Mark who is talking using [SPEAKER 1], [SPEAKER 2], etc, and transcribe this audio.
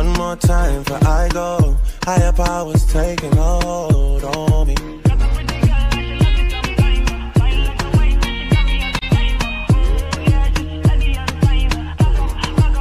[SPEAKER 1] One more time for I go. Higher powers taking over.